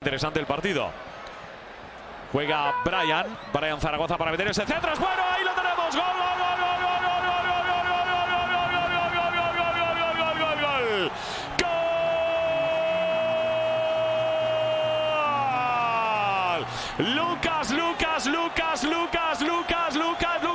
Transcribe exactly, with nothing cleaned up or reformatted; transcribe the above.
interesante el partido. Juega Brian, Brian Zaragoza para meter ese centro, es bueno, ahí lo tenemos, gol, gol, gol, gol, gol, gol, gol, gol, gol, gol, gol, gol, gol, Lucas, Lucas, Lucas, Lucas, Lucas, Lucas.